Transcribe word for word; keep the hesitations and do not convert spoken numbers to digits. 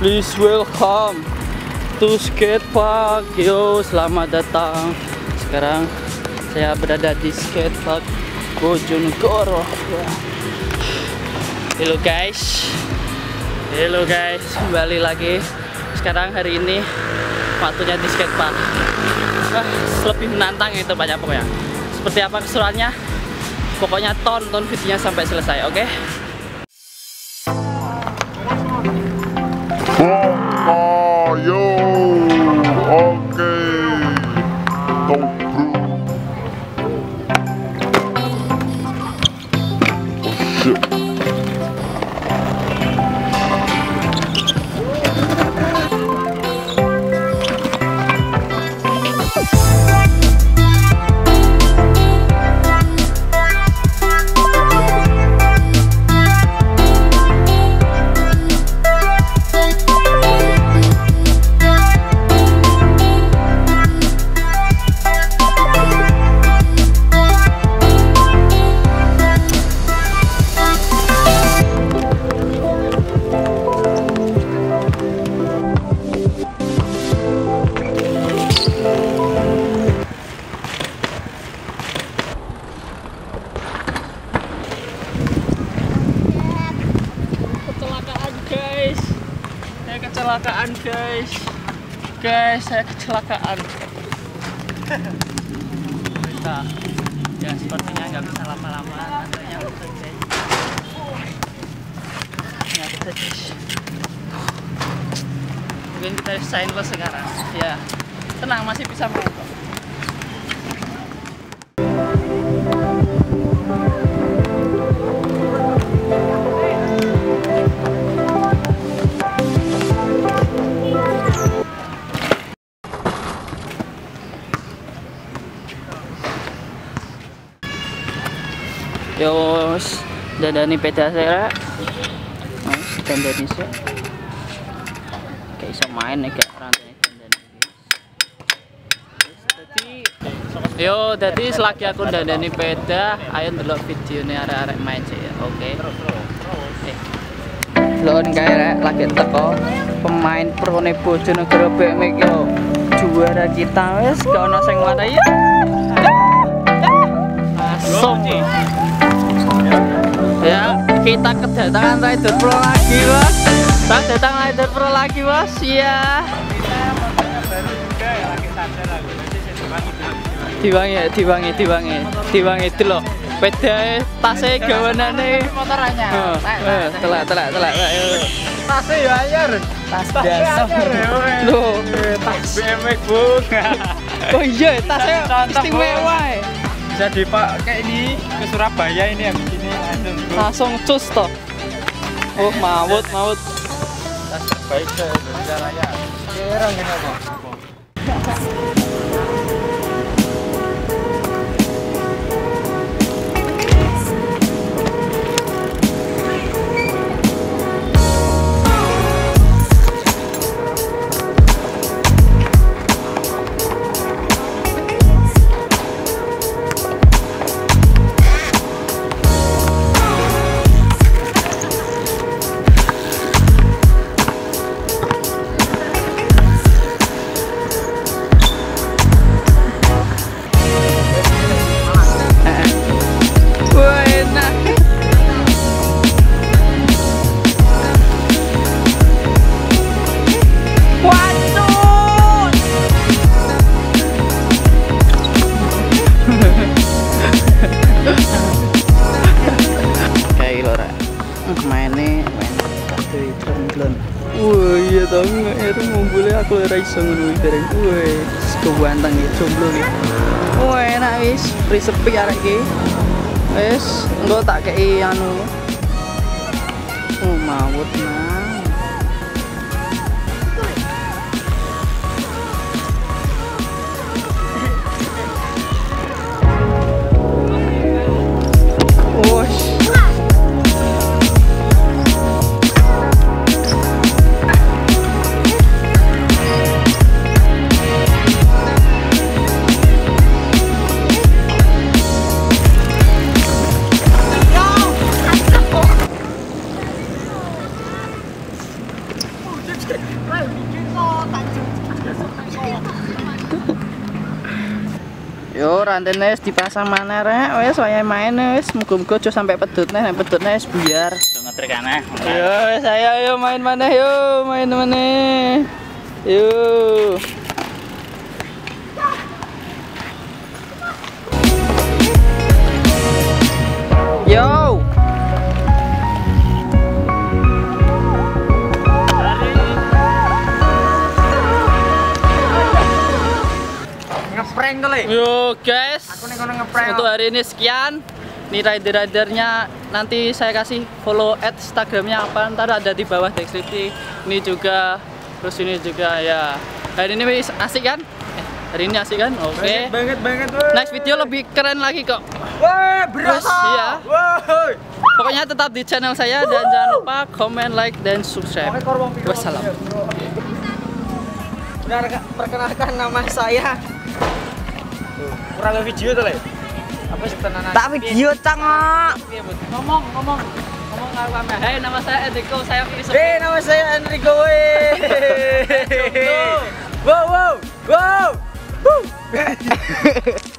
Please welcome to skatepark. Yo, selamat datang. Sekarang saya berada di skatepark Bojonegoro. Ya. Halo guys, halo guys, kembali lagi. Sekarang hari ini waktunya di skatepark. Ah, lebih menantang itu banyak pokoknya. Seperti apa keseruannya? Pokoknya tonton videonya sampai selesai, oke? Okay? Oh, yo, oke, go bro. Oh shit. Kecelakaan guys, guys saya kecelakaan. Kita ya sepertinya nggak bisa lama-lama, nantinya guys. Ya, guys. Mungkin kita stainless sekarang. Ya, tenang, masih bisa main kok. Yos, dandani peda saya. Mas, dandani saya. Kayak bisa main nih kayak rantai dandani. Yo, jadi selagi aku dandani peda, ayo ndelok video nih arek-arek main sih ya. Oke. Terus terus terus. Lon kayak lagi teko pemain pro ne Bojonegoro B M X yo. Juara kita wes gak ono sing warai ya. Langsung. Ya, kita kedatangan rider pro lagi, Bos. Kita datang rider pro lagi, Bos. Iya. Kita motornya baru juga ya, lagi sadar aku. Nanti saya diwangi, diwangi, diwangi, diwangi itu loh. Peda tasnya gawanane. Motor anyar. Heeh, telak, telak, telak. Tasnya ya anyar. Tas biasa. Loh, tas B M X, Bung. Oh iya, tasnya istimewa. Bisa dipakai ini ke Surabaya ini habis ini langsung langsung cus toh. Oh mawut mawut. tas terbaik se Indonesia Raya. Kira gini apa? Wah iya tau nggak ya tuh ngumpulnya aku raiso ngono bareng. Wah, kewantang ya jomblo nih. Wah enak wis, risepi arek iki. Wis, engko tak kei anu. Oh mawut nah. Yo rantene wis dipasang maneh rek, wis saya main wis muga-muga aja sampai pedut nih, nek pedut wis biar. Ngetrik aneh. Yo saya yo main maneh yo, main maneh. Yo. Yo. Ngeprank kali. Yo guys. Aku nih kono ngeprank. Untuk hari ini sekian. Ini rider-ridernya nanti saya kasih follow at Instagramnya apa, ntar ada di bawah deskripsi. Ini juga, terus ini juga ya. Hari ini wis asik kan? Eh, hari ini asik kan? Oke. Okay. Banget banget. Woy. Next video lebih keren lagi kok. Wah, berasa. Iya. Woi. Pokoknya tetap di channel saya dan jangan lupa comment, like, dan subscribe. Wassalam. Udah perkenalkan nama saya. Kurang video tuh le. Apa sih tenanan? Tak video cangak. Ngomong, ngomong, ngomong apa? Hai, nama saya Enrico, saya Chris. Hei, nama saya Enrico. Wow, wow, wow.